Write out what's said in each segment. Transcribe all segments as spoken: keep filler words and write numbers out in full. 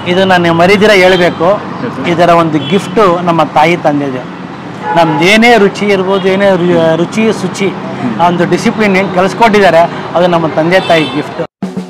ಇದನ್ನು ನೀವು ಮರಿದಿರ ಹೇಳಬೇಕು. ಇದರ ಒಂದು ಗಿಫ್ಟು ನಮ್ಮ ತಾಯಿ ತಂದೆದೆ. ನಮ್ದು ಏನೇ ರುಚಿ ಇರ್ಬೋದು, ಏನೇ ರುಚಿ ಶುಚಿ ಆ ಒಂದು ಡಿಸಿಪ್ಲಿನ್ ಏನು ಕಲಿಸ್ಕೊಟ್ಟಿದ್ದಾರೆ ಅದು ನಮ್ಮ ತಂದೆ ತಾಯಿ ಗಿಫ್ಟ್.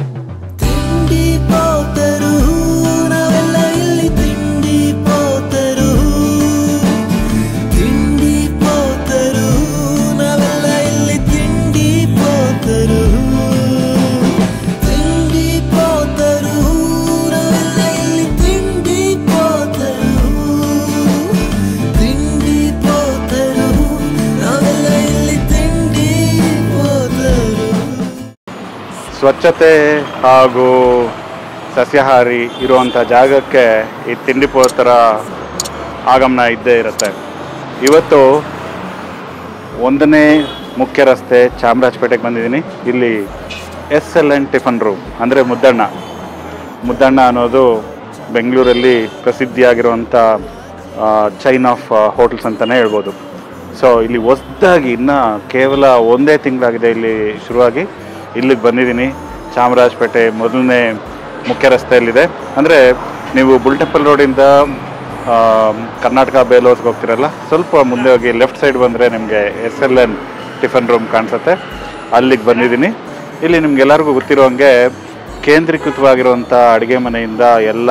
ಸ್ವಚ್ಛತೆ ಹಾಗೂ ಸಸ್ಯಾಹಾರಿ ಇರುವಂಥ ಜಾಗಕ್ಕೆ ಈ ತಿಂಡಿ ಪೋತರ ಆಗಮನ ಇದ್ದೇ ಇರುತ್ತೆ. ಇವತ್ತು ಒಂದನೇ ಮುಖ್ಯ ರಸ್ತೆ ಚಾಮರಾಜಪೇಟೆಗೆ ಬಂದಿದ್ದೀನಿ. ಇಲ್ಲಿ S L N tiffin room ಅಂದರೆ ಮುದ್ದಣ್ಣ ಮುದ್ದಣ್ಣ ಅನ್ನೋದು ಬೆಂಗಳೂರಲ್ಲಿ ಪ್ರಸಿದ್ಧಿಯಾಗಿರುವಂಥ ಚೈನ್ ಆಫ್ ಹೋಟೆಲ್ಸ್ ಅಂತಲೇ ಹೇಳ್ಬೋದು. ಸೊ ಇಲ್ಲಿ ಹೊಸದಾಗಿ ಇನ್ನೂ ಕೇವಲ ಒಂದೇ ತಿಂಗಳಾಗಿದೆ ಇಲ್ಲಿ ಶುರುವಾಗಿ. ಇಲ್ಲಿಗೆ ಬಂದಿದ್ದೀನಿ. ಚಾಮರಾಜಪೇಟೆ ಮೊದಲನೇ ಮುಖ್ಯ ರಸ್ತೆಯಲ್ಲಿದೆ. ಅಂದರೆ ನೀವು ಬುಲ್ ಟೆಂಪಲ್ ರೋಡಿಂದ ಕರ್ನಾಟಕ ಬೇಲೋರ್ಸ್ಗೆ ಹೋಗ್ತಿರಲ್ಲ, ಸ್ವಲ್ಪ ಮುಂದೆ ಹೋಗಿ ಲೆಫ್ಟ್ ಸೈಡ್ ಬಂದರೆ ನಿಮಗೆ S L N tiffin room ಕಾಣಿಸುತ್ತೆ. ಅಲ್ಲಿಗೆ ಬಂದಿದ್ದೀನಿ. ಇಲ್ಲಿ ನಿಮ್ಗೆಲ್ಲರಿಗೂ ಗೊತ್ತಿರೋಂಗೆ ಕೇಂದ್ರೀಕೃತವಾಗಿರುವಂಥ ಅಡುಗೆ ಮನೆಯಿಂದ ಎಲ್ಲ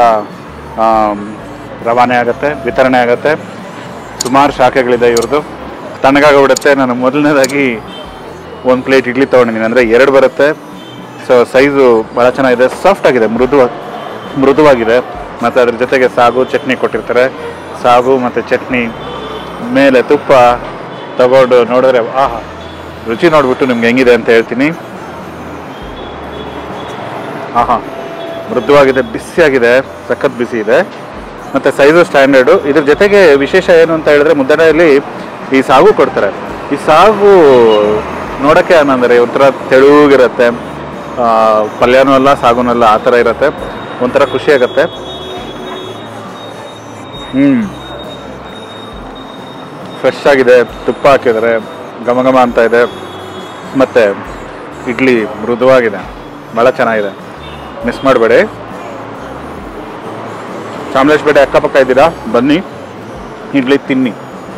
ರವಾನೆ ಆಗುತ್ತೆ, ವಿತರಣೆ ಆಗುತ್ತೆ. ಸುಮಾರು ಶಾಖೆಗಳಿದೆ ಇವ್ರದ್ದು. ತಣ್ಣಗಾಗೋಗ್ಬಿಡುತ್ತೆ. ನಾನು ಮೊದಲನೇದಾಗಿ ಒಂದು ಪ್ಲೇಟ್ ಇಡ್ಲಿ ತೊಗೊಂಡಿದ್ದೀನಿ. ಅಂದರೆ ಎರಡು ಬರುತ್ತೆ. ಸೊ ಸೈಜು ಭಾಳ ಚೆನ್ನಾಗಿದೆ, ಸಾಫ್ಟ್ ಆಗಿದೆ, ಮೃದು ಮೃದುವಾಗಿದೆ. ಮತ್ತು ಅದ್ರ ಜೊತೆಗೆ ಸಾಗು ಚಟ್ನಿ ಕೊಟ್ಟಿರ್ತಾರೆ. ಸಾಗು ಮತ್ತು ಚಟ್ನಿ ಮೇಲೆ ತುಪ್ಪ ತಗೊಂಡು ನೋಡಿದ್ರೆ ಆಹಾ, ರುಚಿ ನೋಡಿಬಿಟ್ಟು ನಿಮ್ಗೆ ಹೆಂಗಿದೆ ಅಂತ ಹೇಳ್ತೀನಿ. ಆಹಾ, ಮೃದುವಾಗಿದೆ, ಬಿಸಿಯಾಗಿದೆ, ಸಖತ್ ಬಿಸಿ ಇದೆ. ಮತ್ತು ಸೈಜು ಸ್ಟ್ಯಾಂಡರ್ಡು. ಇದ್ರ ಜೊತೆಗೆ ವಿಶೇಷ ಏನು ಅಂತ ಹೇಳಿದ್ರೆ ಮುದ್ದಣ್ಣಲ್ಲಿ ಈ ಸಾಗು ಕೊಡ್ತಾರೆ. ಈ ಸಾಗು ನೋಡೋಕ್ಕೆ ಆನಂದರೆ ಒಂಥರ ತೆಳುಗಿರುತ್ತೆ, ಪಲ್ಯನೂ ಅಲ್ಲ ಸಾಗುನೂ ಅಲ್ಲ, ಆ ಥರ ಇರುತ್ತೆ. ಒಂಥರ ಖುಷಿ ಆಗುತ್ತೆ. ಹ್ಞೂ ಫ್ರೆಶ್ ಆಗಿದೆ, ತುಪ್ಪ ಹಾಕಿದ್ದಾರೆ, ಘಮ ಘಮ ಅಂತ ಇದೆ. ಮತ್ತು ಇಡ್ಲಿ ಮೃದುವಾಗಿದೆ, ಭಾಳ ಚೆನ್ನಾಗಿದೆ. ಮಿಸ್ ಮಾಡಬೇಡಿ. ಚಾಮರಾಜಪೇಟೆ ಅಕ್ಕಪಕ್ಕ ಇದ್ದೀರಾ, ಬನ್ನಿ ಇಡ್ಲಿ ತಿನ್ನಿ.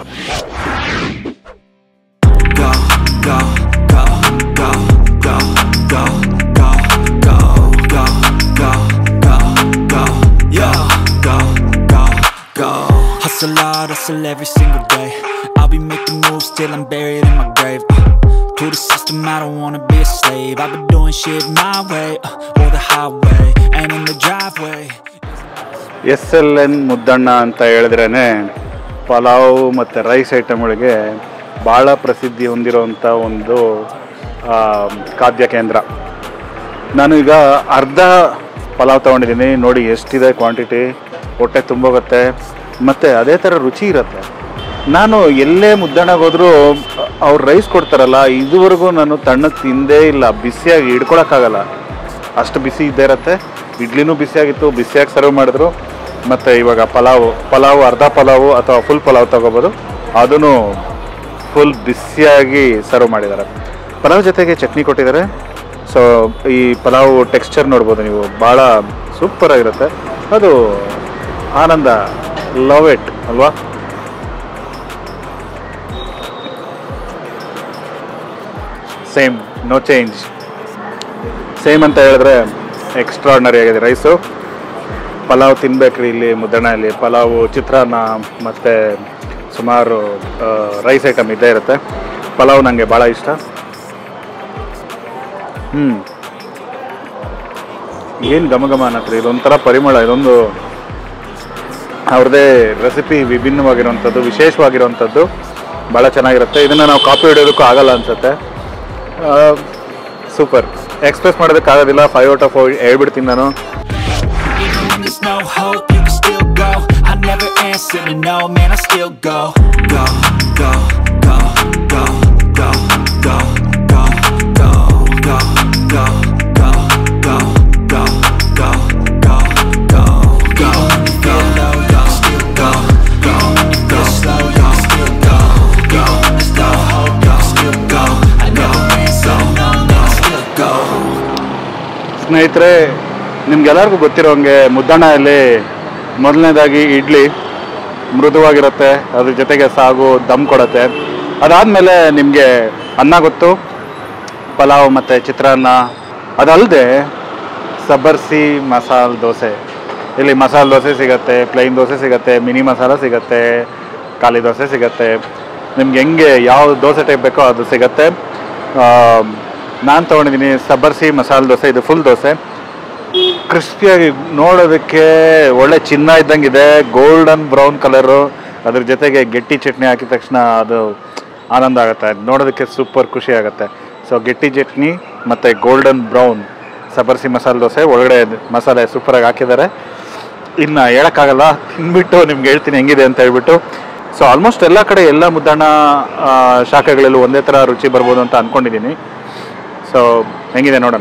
Hustle hard, hustle every single day. I'll be making moves till I'm buried in my grave. uh, To the system, I don't wanna be a slave. I've been doing shit my way, uh, or the highway, and in the driveway. S L N Muddanna ಅಂತ ಹೇಳಿದ್ರೇ ಪಲಾವ್ ಮತ್ತು rice ಐಟಮ್ಗಳಿಗೆ ಭಾಳ ಪ್ರಸಿದ್ಧಿ ಹೊಂದಿರುವಂಥ ಒಂದು ಖಾದ್ಯ ಕೇಂದ್ರ. ನಾನು ಈಗ ಅರ್ಧ ಪಲಾವ್ ತೊಗೊಂಡಿದ್ದೀನಿ. ನೋಡಿ ಎಷ್ಟಿದೆ ಕ್ವಾಂಟಿಟಿ, ಹೊಟ್ಟೆ ತುಂಬೋಗುತ್ತೆ ಮತ್ತು ಅದೇ ಥರ ರುಚಿ ಇರುತ್ತೆ. ನಾನು ಎಲ್ಲೇ ಮುದ್ದಣ್ಣಗೆ ಹೋದರೂ ಅವ್ರು ರೈಸ್ ಕೊಡ್ತಾರಲ್ಲ, ಇದುವರೆಗೂ ನಾನು ತಣ್ಣಗೆ ತಿಂದೇ ಇಲ್ಲ. ಬಿಸಿಯಾಗಿ ಹಿಡ್ಕೊಳಕ್ಕಾಗಲ್ಲ, ಅಷ್ಟು ಬಿಸಿ ಇದ್ದೇ ಇರುತ್ತೆ. ಇಡ್ಲಿನೂ ಬಿಸಿಯಾಗಿತ್ತು, ಬಿಸಿಯಾಗಿ ಸರ್ವ್ ಮಾಡಿದ್ರು. ಮತ್ತು ಇವಾಗ ಪಲಾವು ಪಲಾವು ಅರ್ಧ ಪಲಾವು ಅಥವಾ ಫುಲ್ ಪಲಾವ್ ತೊಗೋಬೋದು, ಅದೂ ಫುಲ್ ಬಿಸಿಯಾಗಿ ಸರ್ವ್ ಮಾಡಿದ್ದಾರೆ. ಪಲಾವ್ ಜೊತೆಗೆ ಚಟ್ನಿ ಕೊಟ್ಟಿದ್ದಾರೆ. ಸೊ ಈ ಪಲಾವು ಟೆಕ್ಸ್ಚರ್ ನೋಡ್ಬೋದು ನೀವು, ಭಾಳ ಸೂಪರಾಗಿರುತ್ತೆ. ಅದು ಆನಂದ, ಲವ್ ಇಟ್ ಅಲ್ವಾ. Same, no change. ಸೇಮ್ ಅಂತ ಹೇಳಿದ್ರೆ ಎಕ್ಸ್ಟ್ರಾರ್ಡಿನರಿ ಆಗಿದೆ ರೈಸು. ಪಲಾವ್ ತಿನ್ಬೇಕ್ರಿ ಇಲ್ಲಿ ಮುದ್ದಣ್ಣಲ್ಲಿ. ಪಲಾವು, ಚಿತ್ರಾನ್ನ ಮತ್ತು ಸುಮಾರು ರೈಸ್ ಐಟಮ್ ಇದ್ದೇ ಇರುತ್ತೆ. ಪಲಾವ್ ನನಗೆ ಭಾಳ ಇಷ್ಟ. ಹ್ಞೂ ಏನು ಘಮ ಘಮ ಅನ್ನತ್ರಿ, ಇದೊಂಥರ ಪರಿಮಳ. ಇದೊಂದು ಅವ್ರದ್ದೇ ರೆಸಿಪಿ, ವಿಭಿನ್ನವಾಗಿರುವಂಥದ್ದು, ವಿಶೇಷವಾಗಿರುವಂಥದ್ದು, ಭಾಳ ಚೆನ್ನಾಗಿರುತ್ತೆ. ಇದನ್ನು ನಾವು ಕಾಪಿ ಹಿಡಿಯೋದಕ್ಕೂ ಆಗಲ್ಲ ಅನಿಸುತ್ತೆ. ಸೂಪರ್. ಎಕ್ಸ್ಪ್ರೆಸ್ ಮಾಡೋದಕ್ಕಾಗೋದಿಲ್ಲ. ಫೈವ್ ಔಟ್ ಆಫ್ ಫೈವ್ ಹೇಳ್ಬಿಡ್ತೀನಿ ನಾನು. ಸ್ನೇಹಿತರೆ, ನಿಮ್ಗೆಲ್ಲರಿಗೂ ಗೊತ್ತಿರೋಂಗೆ ಮುದ್ದಣ್ಣಲ್ಲಿ ಮೊದಲನೇದಾಗಿ ಇಡ್ಲಿ ಮೃದುವಾಗಿರುತ್ತೆ, ಅದ್ರ ಜೊತೆಗೆ ಸಾಗು ದಮ್ ಕೊಡುತ್ತೆ. ಅದಾದಮೇಲೆ ನಿಮಗೆ ಅನ್ನ ಗೊತ್ತು, ಪಲಾವ್ ಮತ್ತು ಚಿತ್ರಾನ್ನ. ಅದಲ್ಲದೆ ಸಬ್ಬರ್ಸಿ ಮಸಾಲೆ ದೋಸೆ, ಇಲ್ಲಿ ಮಸಾಲೆ ದೋಸೆ ಸಿಗುತ್ತೆ, ಪ್ಲೈನ್ ದೋಸೆ ಸಿಗುತ್ತೆ, ಮಿನಿ ಮಸಾಲ ಸಿಗುತ್ತೆ, ಖಾಲಿ ದೋಸೆ ಸಿಗುತ್ತೆ. ನಿಮ್ಗೆ ಹೆಂಗೆ ಯಾವ ದೋಸೆ ಟೈಪ್ ಬೇಕೋ ಅದು ಸಿಗುತ್ತೆ. ನಾನು ತೊಗೊಂಡಿದ್ದೀನಿ ಸಬ್ಬರ್ಸಿ ಮಸಾಲೆ ದೋಸೆ. ಇದು ಫುಲ್ ದೋಸೆ, ಕ್ರಿಸ್ಪಿಯಾಗಿ ನೋಡೋದಕ್ಕೆ ಒಳ್ಳೆ ಚಿನ್ನ ಇದ್ದಂಗಿದೆ, ಗೋಲ್ಡನ್ ಬ್ರೌನ್ ಕಲರು. ಅದ್ರ ಜೊತೆಗೆ ಗಟ್ಟಿ ಚಟ್ನಿ ಹಾಕಿದ ತಕ್ಷಣ ಅದು ಆನಂದ ಆಗುತ್ತೆ, ನೋಡೋದಕ್ಕೆ ಸೂಪರ್ ಖುಷಿ ಆಗುತ್ತೆ. ಸೊ ಗಟ್ಟಿ ಚಟ್ನಿ ಮತ್ತು ಗೋಲ್ಡನ್ ಬ್ರೌನ್ ಸಬ್ಬರ್ಸಿ ಮಸಾಲೆ ದೋಸೆ, ಒಳಗಡೆ ಮಸಾಲೆ ಸೂಪರಾಗಿ ಹಾಕಿದ್ದಾರೆ. ಇನ್ನು ಹೇಳೋಕ್ಕಾಗಲ್ಲ, ತಿಂದ್ಬಿಟ್ಟು ನಿಮ್ಗೆ ಹೇಳ್ತೀನಿ ಹೆಂಗಿದೆ ಅಂತ ಹೇಳ್ಬಿಟ್ಟು. ಸೊ ಆಲ್ಮೋಸ್ಟ್ ಎಲ್ಲ ಕಡೆ ಎಲ್ಲ ಮುದ್ದಣ್ಣ ಶಾಖೆಗಳಲ್ಲೂ ಒಂದೇ ಥರ ರುಚಿ ಬರ್ಬೋದು ಅಂತ ಅಂದ್ಕೊಂಡಿದ್ದೀನಿ. ಸೊ ಹೆಂಗಿದೆ ನೋಡೋಣ.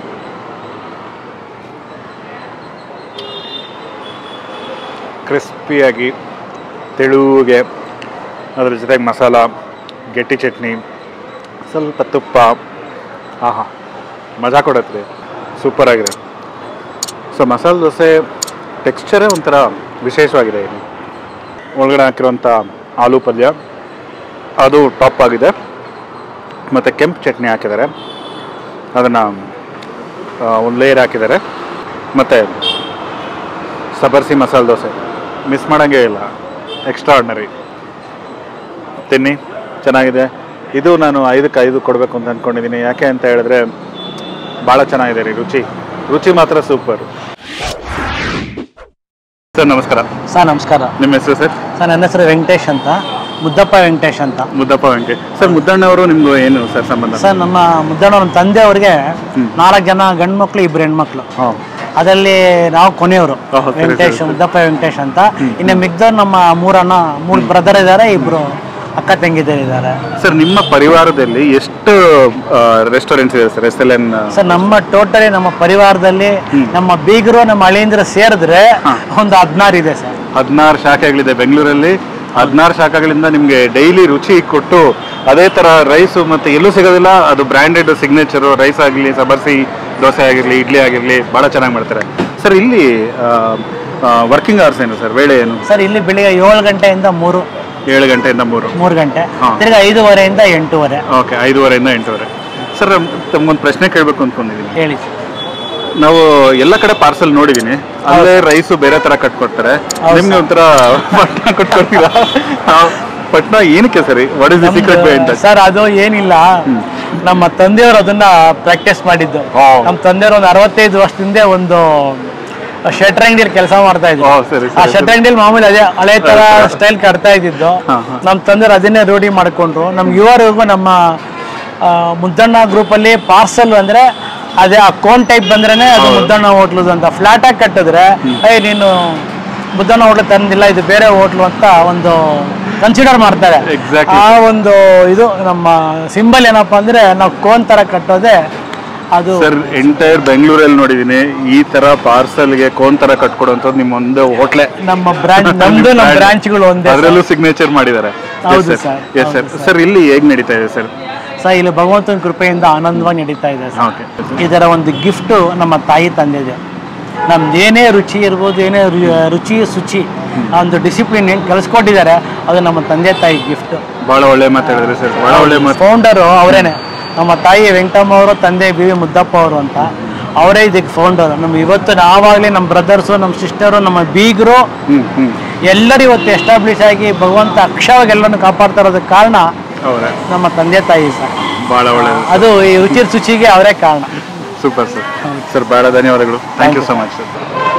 ಕ್ರಿಸ್ಪಿಯಾಗಿ ತೆಳುಗೆ, ಅದ್ರ ಜೊತೆಗೆ ಮಸಾಲ, ಗಟ್ಟಿ ಚಟ್ನಿ, ಸ್ವಲ್ಪ ತುಪ್ಪ, ಆಹಾ ಮಜಾ ಕೊಡುತ್ತೆ, ಸೂಪರಾಗಿದೆ. ಸೊ ಮಸಾಲೆ ದೋಸೆ ಟೆಕ್ಸ್ಚರೇ ಒಂಥರ ವಿಶೇಷವಾಗಿದೆ. ಇಲ್ಲಿ ಒಳಗಡೆ ಹಾಕಿರೋಂಥ ಆಲೂ ಪಲ್ಯ ಅದು ಟಾಪ್ ಆಗಿದೆ, ಮತ್ತು ಕೆಂಪು ಚಟ್ನಿ ಹಾಕಿದ್ದಾರೆ, ಅದನ್ನು ಒಂದು ಲೇಯರ್ ಹಾಕಿದ್ದಾರೆ. ಮತ್ತು ಸಬ್ಬರ್ಸಿ ಮಸಾಲೆ ದೋಸೆ ಮಿಸ್ ಮಾಡೋಂಗೇ ಇಲ್ಲ, ಎಕ್ಸ್ಟ್ರಾ ಆರ್ಡಿನರಿ. ತಿನ್ನಿ, ಚೆನ್ನಾಗಿದೆ. ಇದು ನಾನು ಐದಕ್ಕೆ ಐದು ಕೊಡಬೇಕು ಅಂತ ಅಂದ್ಕೊಂಡಿದ್ದೀನಿ. ಯಾಕೆ ಅಂತ ಹೇಳಿದ್ರೆ ಭಾಳ ಚೆನ್ನಾಗಿದೆ ರೀ, ರುಚಿ ರುಚಿ ಮಾತ್ರ ಸೂಪರ್. ಸರ್ ನಮಸ್ಕಾರ. ಸರ್ ನಮಸ್ಕಾರ. ನಿಮ್ಮ ಹೆಸರು ಸರ್? ಸರ್ ನನ್ನ ಹೆಸರು ವೆಂಕಟೇಶ್ ಅಂತ, ಮುದ್ದಪ್ಪ ವೆಂಕಟೇಶ್ ಅಂತ. ಮುದ್ದಪ್ಪ ವೆಂಕಟೇಶ್. ಸರ್ ಮುದ್ದಣ್ಣವರು ನಿಮ್ದು ಏನು ಸರ್ ಸಂಬಂಧ? ಸರ್ ನಮ್ಮ ಮುದ್ದಣ್ಣ ನಮ್ಮ ತಂದೆ ಅವ್ರಿಗೆ ನಾಲ್ಕು ಜನ ಗಂಡು ಮಕ್ಳು, ಇಬ್ರು ಹೆಣ್ಮಕ್ಳು. ಅದರಲ್ಲಿ ನಾವು ಕೊನೆಯವರು, ವೆಂಕಟೇಶ್, ಮುದ್ದಪ್ಪ ವೆಂಕಟೇಶ್ ಅಂತ. ಇನ್ನು ಮಿಗ್ದವ್ರು ನಮ್ಮ ಮೂರಣ್ಣ, ಮೂರು ಬ್ರದರ್ ಇದ್ದಾರೆ, ಇಬ್ರು ಅಕ್ಕ ತಂಗಿದ್ದಾರೆ. ಸರ್ ನಿಮ್ಮ ಪರಿವಾರದಲ್ಲಿ ಎಷ್ಟು ರೆಸ್ಟೋರೆಂಟ್ಸ್ ಇದೆ sir? S L N sir ನಮ್ಮ ಟೋಟಲಿ ನಮ್ಮ ಪರಿವಾರದಲ್ಲಿ ನಮ್ಮ ಬೀಗರು ನಮ್ಮ ಅಳಿಯಂದ್ರು ಸೇರಿದ್ರೆ ಒಂದು ಹದಿನಾರು ಇದೆ ಸರ್. ಹದಿನಾರು ಶಾಖೆಗಳಿದೆ ಬೆಂಗಳೂರಲ್ಲಿ. ಹದಿನಾರು ಶಾಖೆಗಳಿಂದ ನಿಮಗೆ ಡೈಲಿ ರುಚಿ ಕೊಟ್ಟು ಅದೇ ಥರ ರೈಸು ಮತ್ತು ಎಲ್ಲೂ ಸಿಗೋದಿಲ್ಲ. ಅದು ಬ್ರ್ಯಾಂಡೆಡ್ ಸಿಗ್ನೇಚರು ರೈಸ್ ಆಗಲಿ, ಸಬ್ಬರ್ಸಿ ದೋಸೆ ಆಗಿರಲಿ, ಇಡ್ಲಿ ಆಗಿರಲಿ ಭಾಳ ಚೆನ್ನಾಗಿ ಮಾಡ್ತಾರೆ. ಸರ್ ಇಲ್ಲಿ ವರ್ಕಿಂಗ್ ಅವರ್ಸ್ ಏನು ಸರ್, ವೇಳೆ ಏನು ಸರ್? ಇಲ್ಲಿ ಬೆಳಿಗ್ಗೆ ಏಳು ಗಂಟೆಯಿಂದ ಮೂರು ಏಳು ಗಂಟೆಯಿಂದ ಮೂರು ಮೂರು ಗಂಟೆ ತಿರ್ಗಿ ಐದೂವರೆಯಿಂದ ಎಂಟೂವರೆ. ಓಕೆ, ಐದೂವರೆಯಿಂದ ಎಂಟೂವರೆ. ಸರ್ ತಮ್ಗೊಂದು ಪ್ರಶ್ನೆ ಕೇಳಬೇಕು ಅಂದ್ಕೊಂಡಿದ್ದೀನಿ. ಹೇಳಿ. ನಾವು ಎಲ್ಲ ಕಡೆ ಪಾರ್ಸಲ್ ನೋಡಿದೀನಿ, ಅಲ್ಲೇ ರೈಸು ಬೇರೆ ತರ ಕಟ್ಕೊಡ್ತಾರೆ, ನಿಮ್ಗೆ ಒಂಥರ ಪಟ್ನ ಕಟ್ಕೊಡ್ತೀರಾ? ಪಟ್ನ ಏನಕ್ಕೆ ಸರಿ? What is the secret behind that? Sir ಅದು ಏನಿಲ್ಲ, ನಮ್ಮ ತಂದೆಯವರು ಅದನ್ನ ಪ್ರಾಕ್ಟೀಸ್ ಮಾಡಿದ್ದು. ನಮ್ಮ ತಂದೆಯವರು ಒಂದು ಅರವತ್ತೈದು ವರ್ಷದಿಂದ ಒಂದು ಶೆಟ್ರ್ ಅಂಗಡಿಯಲ್ಲಿ ಕೆಲಸ ಮಾಡ್ತಾ ಇದ್ರು. ಆ ಶೆಟ್ರ್ ಅಂಗಡಿಯಲ್ಲಿ ಮಾಮೂಲಿ ಅದೇ ಹಳೆ ತರ ಸ್ಟೈಲ್ ಕಟ್ತಾ ಇದ್ದಿದ್ದು. ನಮ್ಮ ತಂದೆಯವರು ಅದನ್ನೇ ರೂಢಿ ಮಾಡ್ಕೊಂಡ್ರು. ನಮ್ಗೆ ಇವರಿಗೂ ನಮ್ಮ ಮುದ್ದಣ್ಣ ಗ್ರೂಪಲ್ಲಿ ಪಾರ್ಸಲ್ ಅಂದ್ರೆ ಅದೇ ಆ ಕೋನ್ ಟೈಪ್ ಬಂದ್ರೇನೆ ಅದು ಮುದ್ದಣ್ಣ ಹೋಟ್ಲದು ಅಂತ. ಫ್ಲಾಟ್ ಆಗಿ ಕಟ್ಟಿದ್ರೆ ಏ ನೀನು ಮುದ್ದಣ್ಣ ಹೋಟ್ಲು ತಂದಿಲ್ಲ, ಇದು ಬೇರೆ ಹೋಟ್ಲು ಅಂತ ಒಂದು ಕನ್ಸಿಡರ್ ಮಾಡ್ತಾರೆ. ಆ ಒಂದು ಇದು ನಮ್ಮ ಸಿಂಬಲ್ ಏನಪ್ಪಾ ಅಂದ್ರೆ ನಾವು ಕೋನ್ ತರ ಕಟ್ಟೋದೆ ಅದು. ಸರ್ ಎಂಟೈರ್ ಬೆಂಗಳೂರಲ್ಲಿ ನೋಡಿದೀನಿ ಈ ತರ ಪಾರ್ಸಲ್ಗೆ ಕೋನ್ ತರ ಕಟ್ಕೊಡುವಂಥದ್ದು ನಿಮ್ಮ ಒಂದು ಹೋಟ್ಲೆ. ನಮ್ಮ ಬ್ರಾಂಚ್ ನಮ್ದು ನಮ್ಮ ಬ್ರಾಂಚ್ಗಳು ಒಂದೇ, ಅದರಲ್ಲೂ ಸಿಗ್ನೇಚರ್ ಮಾಡಿದ್ದಾರೆ. ಹೌದು ಸರ್. Yes sir. ಸರ್ ಇಲ್ಲಿ ಹೇಗೆ ನಡೀತಾ ಇದೆ ಸರ್? ಸರ್ ಇಲ್ಲಿ ಭಗವಂತನ ಕೃಪೆಯಿಂದ ಆನಂದವಾಗಿ ನಡೀತಾ ಇದೆ ಸರ್. ಇದರ ಒಂದು ಗಿಫ್ಟು ನಮ್ಮ ತಾಯಿ ತಂದಿದೆ. ನಮ್ದು ಏನೇ ರುಚಿ ಇರ್ಬೋದು, ಏನೇ ರುಚಿ ಶುಚಿ ಒಂದು ಡಿಸಿಪ್ಲಿನ್ ಏನು ಕಲಿಸ್ಕೊಟ್ಟಿದ್ದಾರೆ, ಅದು ನಮ್ಮ ತಂದೆ ತಾಯಿ ಗಿಫ್ಟ್. ಭಾಳ ಒಳ್ಳೆ ಮಾತಾಡಿದ್ರೆ ಸರ್, ಭಾಳ ಒಳ್ಳೆ ಮಾತು. ಫೌಂಡರು ಅವರೇನೆ, ನಮ್ಮ ತಾಯಿ ವೆಂಕಟಮ್ಮ ಅವರು, ತಂದೆ ಬಿ ವಿ ಮುದ್ದಪ್ಪ ಅವರು ಅಂತ. ಅವರೇ ಇದಕ್ಕೆ ಫೌಂಡರ್. ನಮ್ಮ ಇವತ್ತು ನಾವಾಗಲಿ ನಮ್ಮ ಬ್ರದರ್ಸು, ನಮ್ಮ ಸಿಸ್ಟರು, ನಮ್ಮ ಬೀಗರು ಎಲ್ಲರೂ ಇವತ್ತು ಎಸ್ಟಾಬ್ಲಿಷ್ ಆಗಿ ಭಗವಂತ ಅಕ್ಷರವಾಗಿ ಎಲ್ಲರನ್ನು ಕಾಪಾಡ್ತಾ ಇರೋದಕ್ಕೆ ಕಾರಣ ನಮ್ಮ ತಂದೆ ತಾಯಿ ಸರ್. ಭಾಳ ಒಳ್ಳೆಯದು. ಅದು ಈ ರುಚಿ ಶುಚಿಗೆ ಅವರೇ ಕಾರಣ. Super sir. ಸರ್ ಭಾಳ ಧನ್ಯವಾದಗಳು. Thank you so much sir.